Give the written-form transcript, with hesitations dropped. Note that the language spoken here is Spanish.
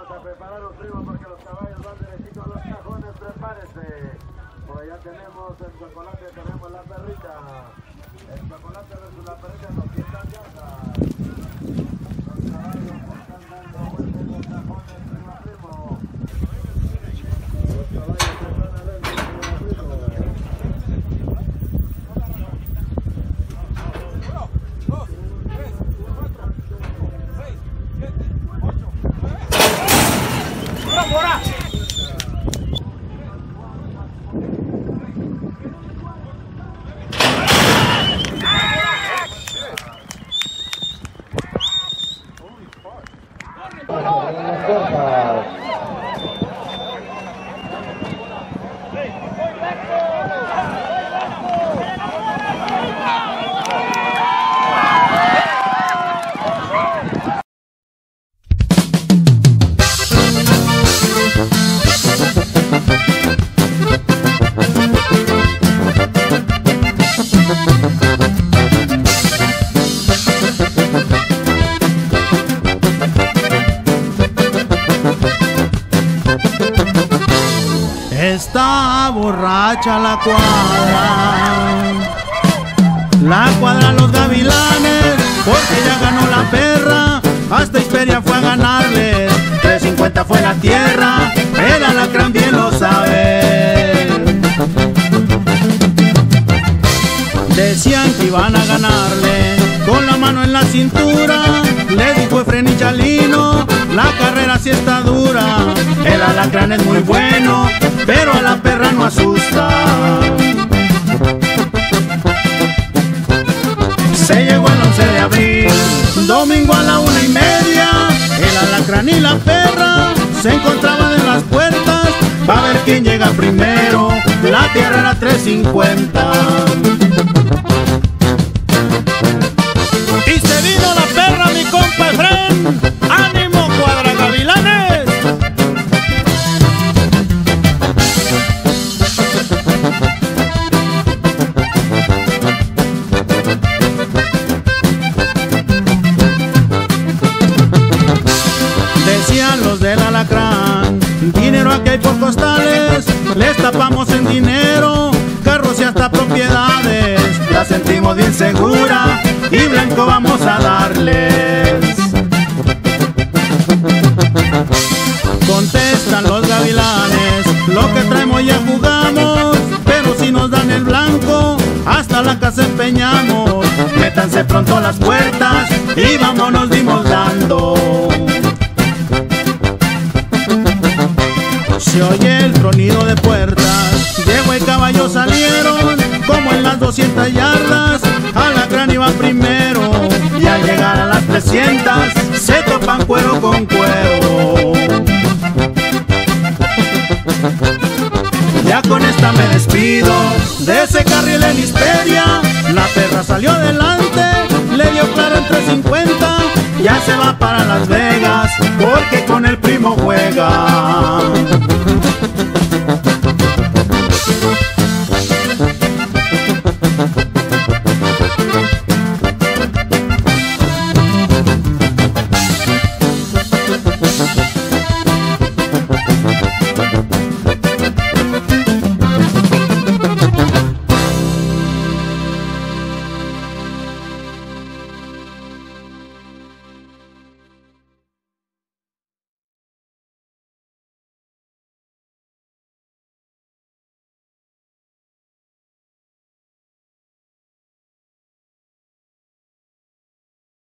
Vamos a preparar los primos porque los caballos van derechito a los cajones, prepárese. Por allá tenemos el chocolate, tenemos la perrita. El chocolate versus la perrita, 200 yardas. Los caballos están dando vueltas en los cajones, primo a primo. Los caballos están adentro, primo a primo. Está borracha la cuadra los gavilanes, porque ya ganó la perra, hasta Hisperia fue a ganarle, 350 fue la tierra, el alacrán bien lo sabe. Decían que iban a ganarle, con la mano en la cintura, le dijo Efren y Chalino, la carrera sí está dura, el alacrán es muy bueno, pero a la perra no asusta. Se llegó el 11 de abril, domingo a la 1:30, el alacrán y la perra se encontraban en las puertas, va a ver quién llega primero, la tierra era 350. Y se vino la perra, mi compa Efren. ¡Ánimo, cuadra gavilanes! Decían los del alacrán, dinero aquí hay por costales, les tapamos en dinero, carros y hasta propiedades, la sentimos bien segura y blanco vamos a darles. Contestan los gavilanes, lo que traemos ya jugamos, pero si nos dan el blanco, hasta la casa empeñamos. Métanse pronto a las puertas y vámonos dimos dando. Se oye el tronido de puertas, Diego y caballo salieron, como en las 200 yardas, alacrán iba primero, y al llegar a las 300, se topan cuero con cuero. Ya con esta me despido, de ese carril en Hisperia, la perra salió adelante, le dio claro en 350, ya se va para Las Vegas, porque con el primo juega.